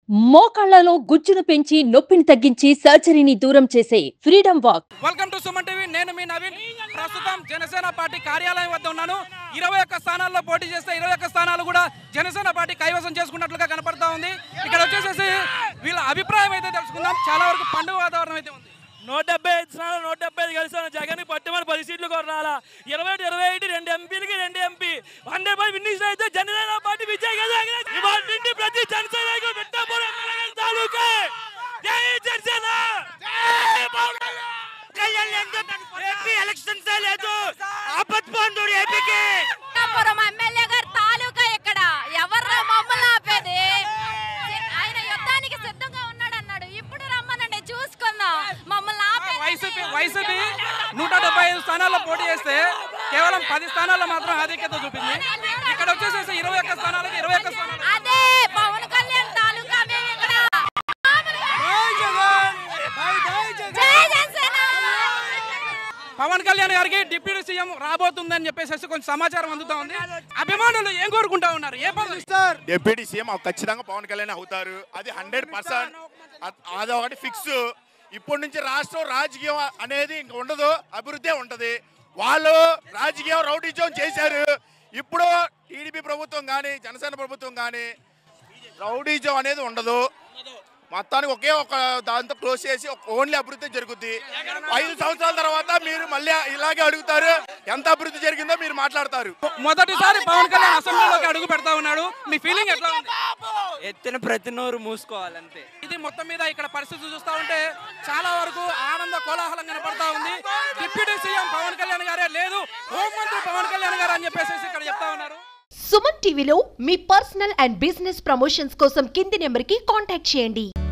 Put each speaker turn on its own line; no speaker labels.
మోకాళ్లలో గుజ్జును పెంచి నొప్పిని తగ్గించి సర్జరీని దూరం చేసే freedom walk.
Welcome to Suman TV. నేను మీ నవీన్. ప్రస్తుతం జనసేన పార్టీ కార్యాలయం వద్ద ఉన్నాను. 21 స్థానాల్లో పోటీ చేస్తే 21 స్థానాలు కూడా జనసేన పార్టీ కైవసం చేసుకున్నట్లుగా కనపడతా ఉంది. ఇక్కడ వచ్చేసేసి వీళ్ళ అభిప్రాయం అయితే తెలుసుకుందాం. చాలా వరకు పండుగ వాతావరణం అయితే ఉంది.
175 స్థానాలు 170 కలిసాను. జగన్ పట్టుమని 10 సీట్లు కొరాలా. 21 2 ఎంపీలకి 2 ఎంపీ 100 విన్నింగ్ అయితే జనసేన పార్టీ విజయ్ ఇవాళ నుండి ప్రతి జనసేన ఏపీ ఎలక్షన్స్ లేదు. ఆపత్బంధుడు ఏపీకి
ఎమ్మెల్యే గారు తాలూకా ఇక్కడ ఎవరు మమ్మల్ని ఆపేది? ఆయన యుద్ధానికి సిద్ధంగా ఉన్నాడు అన్నాడు. ఇప్పుడు రమ్మనండి చూసుకుందాం. మమ్మల్ని
వైసీపీ 175 స్థానాల్లో పోటీ చేస్తే కేవలం 10 స్థానాల్లో మాత్రం ఆధిక్యత చూపింది. ఇక్కడ వచ్చేసేసి 21 స్థానాలకి 21 స్థానాలు.
అదే పవన్ కళ్యాణ్ తాలూకా మేము ఇక్కడ. జై జనసేన.
పవన్ కళ్యాణ్ గారికి డిప్యూటీ సీఎం రాబోతుందని చెప్పేసి కొంచెం సమాచారం అందుతా ఉంది. అభిమానులు ఏం కోరుకుంటా ఉన్నారు? ఏ పదవి ఇస్తారు?
డిప్యూటీ సీఎం ఖచ్చితంగా పవన్ కళ్యాణ్ అవుతారు. అది 100%. అది ఒకటి ఫిక్స్. ఇప్పటి నుంచి రాష్ట్రం రాజకీయం అనేది ఇంక ఉండదు, అభివృద్ధి ఉంటది. వాళ్ళు రాజకీయం రౌడీజం చేశారు. ఇప్పుడు టీడీపీ ప్రభుత్వం కానీ జనసేన ప్రభుత్వం కానీ రౌడీజం అనేది ఉండదు. మొత్తానికి ఒకే ఒక దాంతో క్లోజ్ చేసి ఓన్లీ అభివృద్ధి జరుగుద్ది. 5 సంవత్సరాల తర్వాత మీరు మళ్ళీ ఇలాగే అడుగుతారు, ఎంత అభివృద్ధి జరిగిందో మీరు మాట్లాడతారు.
మొదటిసారి పవన్ కళ్యాణ్ అసెంబ్లీలోకి అడుగు పెడతా ఉన్నాడు. మీ ఫీలింగ్ ఎట్లా ఉంది?
ఎత్తిన ప్రతి నోరు మూసుకోవాలంతే.
ఇది మొత్తం మీద ఇక్కడ పరిస్థితి చూస్తా ఉంటే చాలా వరకు ఆనంద కోలాహలం కనపడతా ఉంది. డిప్యూటీ సీఎం పవన్ కళ్యాణ్ గారే లేదు, హోంమంత్రి పవన్ కళ్యాణ్ గారు అని చెప్పేసి ఇక్కడ చెప్తా ఉన్నారు.
సుమన్ టీవీలో మీ పర్సనల్ అండ్ బిజినెస్ ప్రమోషన్స్ కోసం కింది నెంబర్కి కాంటాక్ట్ చేయండి.